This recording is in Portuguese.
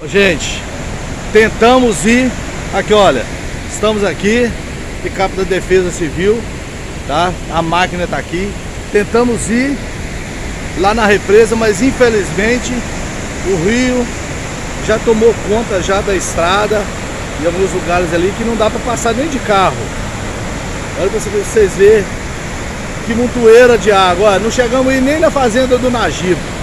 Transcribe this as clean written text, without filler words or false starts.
Gente, tentamos ir, aqui olha, estamos aqui, Picape da Defesa Civil, tá? A máquina tá aqui, tentamos ir lá na represa, mas infelizmente o rio já tomou conta já da estrada, em alguns lugares ali que não dá para passar nem de carro. Olha para vocês verem que montoeira de água. Olha, não chegamos a ir nem na fazenda do Nagibo.